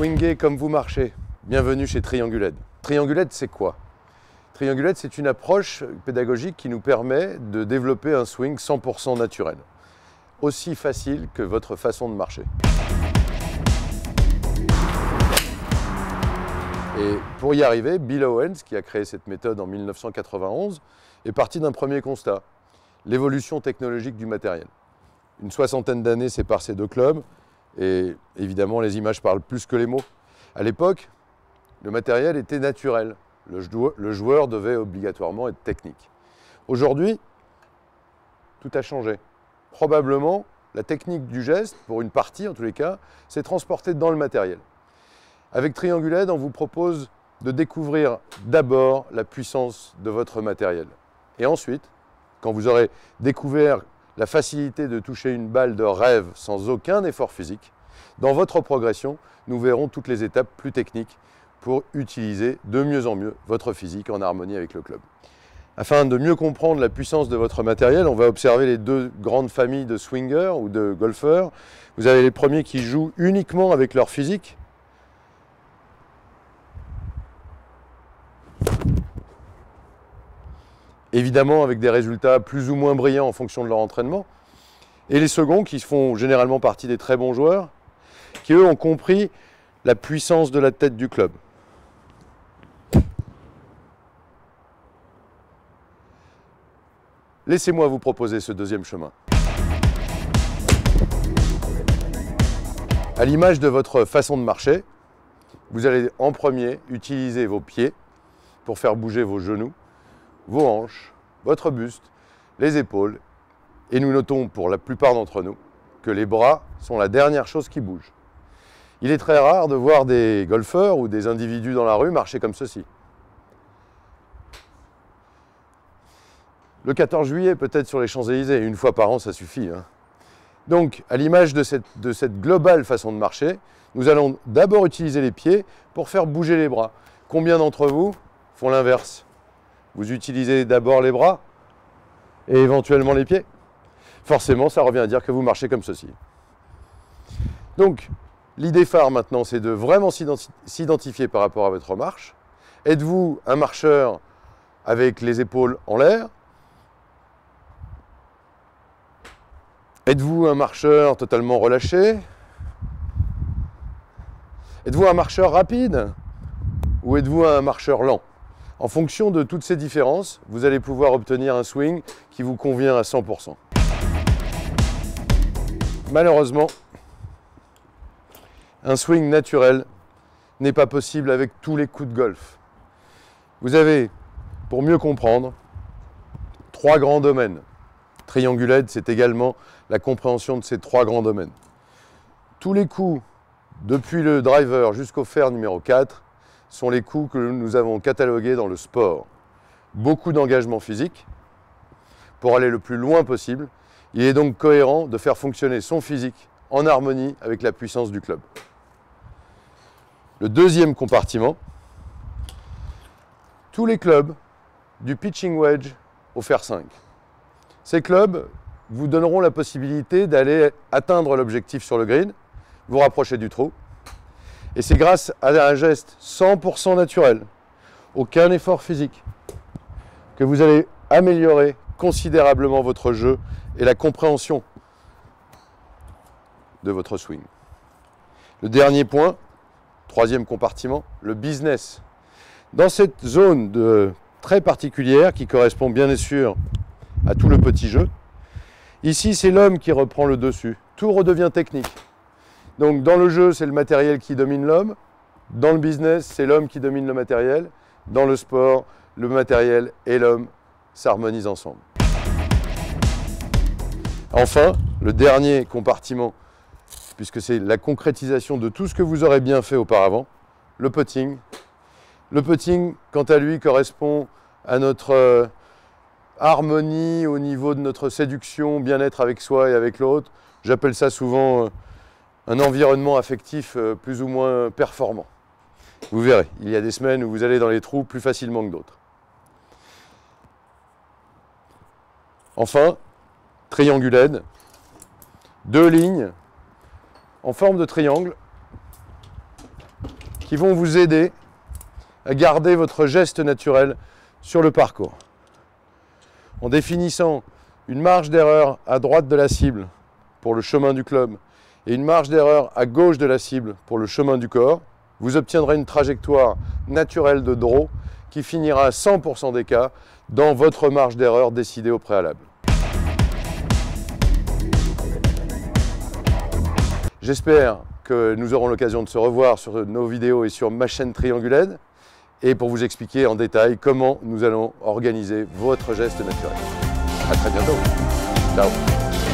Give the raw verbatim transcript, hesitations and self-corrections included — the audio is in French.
Swingez comme vous marchez. Bienvenue chez Trianguled. Trianguled, c'est quoi? Trianguled, c'est une approche pédagogique qui nous permet de développer un swing cent pour cent naturel. Aussi facile que votre façon de marcher. Et pour y arriver, Bill Owens, qui a créé cette méthode en mille neuf cent quatre-vingt-onze, est parti d'un premier constat, l'évolution technologique du matériel. Une soixantaine d'années séparent ces deux clubs, et évidemment les images parlent plus que les mots. À l'époque, le matériel était naturel, le joueur, le joueur devait obligatoirement être technique. Aujourd'hui, tout a changé. Probablement, la technique du geste, pour une partie en tous les cas, s'est transportée dans le matériel. Avec Trianguled, on vous propose de découvrir d'abord la puissance de votre matériel. Et ensuite, quand vous aurez découvert la facilité de toucher une balle de rêve sans aucun effort physique, dans votre progression, nous verrons toutes les étapes plus techniques pour utiliser de mieux en mieux votre physique en harmonie avec le club. Afin de mieux comprendre la puissance de votre matériel, on va observer les deux grandes familles de swingers ou de golfeurs. Vous avez les premiers qui jouent uniquement avec leur physique. Évidemment avec des résultats plus ou moins brillants en fonction de leur entraînement. Et les seconds qui font généralement partie des très bons joueurs, qui eux ont compris la puissance de la tête du club. Laissez-moi vous proposer ce deuxième chemin. À l'image de votre façon de marcher, vous allez en premier utiliser vos pieds pour faire bouger vos genoux, vos hanches, votre buste, les épaules. Et nous notons pour la plupart d'entre nous que les bras sont la dernière chose qui bouge. Il est très rare de voir des golfeurs ou des individus dans la rue marcher comme ceci. Le quatorze juillet, peut-être sur les Champs-Élysées, une fois par an, ça suffit. Hein. Donc, à l'image de cette, de cette globale façon de marcher, nous allons d'abord utiliser les pieds pour faire bouger les bras. Combien d'entre vous font l'inverse? Vous utilisez d'abord les bras et éventuellement les pieds. Forcément, ça revient à dire que vous marchez comme ceci. Donc, l'idée phare maintenant, c'est de vraiment s'identifier par rapport à votre marche. Êtes-vous un marcheur avec les épaules en l'air? Êtes-vous un marcheur totalement relâché? Êtes-vous un marcheur rapide? Ou êtes-vous un marcheur lent? En fonction de toutes ces différences, vous allez pouvoir obtenir un swing qui vous convient à cent pour cent. Malheureusement, un swing naturel n'est pas possible avec tous les coups de golf. Vous avez, pour mieux comprendre, trois grands domaines. Trianguled, c'est également la compréhension de ces trois grands domaines. Tous les coups, depuis le driver jusqu'au fer numéro quatre, sont les coups que nous avons catalogués dans le sport. Beaucoup d'engagement physique pour aller le plus loin possible. Il est donc cohérent de faire fonctionner son physique en harmonie avec la puissance du club. Le deuxième compartiment, tous les clubs du pitching wedge au fer cinq. Ces clubs vous donneront la possibilité d'aller atteindre l'objectif sur le green, vous rapprocher du trou. Et c'est grâce à un geste cent pour cent naturel, aucun effort physique, que vous allez améliorer considérablement votre jeu et la compréhension de votre swing. Le dernier point, troisième compartiment, le business. Dans cette zone de très particulière qui correspond bien sûr à tout le petit jeu, ici c'est l'homme qui reprend le dessus. Tout redevient technique. Donc dans le jeu, c'est le matériel qui domine l'homme. Dans le business, c'est l'homme qui domine le matériel. Dans le sport, le matériel et l'homme s'harmonisent ensemble. Enfin, le dernier compartiment, puisque c'est la concrétisation de tout ce que vous aurez bien fait auparavant, le putting. Le putting, quant à lui, correspond à notre euh, harmonie au niveau de notre séduction, bien-être avec soi et avec l'autre. J'appelle ça souvent euh, un environnement affectif euh, plus ou moins performant. Vous verrez, il y a des semaines où vous allez dans les trous plus facilement que d'autres. Enfin, Trianguled, deux lignes en forme de triangle qui vont vous aider à garder votre geste naturel sur le parcours. En définissant une marge d'erreur à droite de la cible pour le chemin du club et une marge d'erreur à gauche de la cible pour le chemin du corps, vous obtiendrez une trajectoire naturelle de draw qui finira à cent pour cent des cas dans votre marge d'erreur décidée au préalable. J'espère que nous aurons l'occasion de se revoir sur nos vidéos et sur ma chaîne Trianguled et pour vous expliquer en détail comment nous allons organiser votre geste naturel. À très bientôt. Ciao.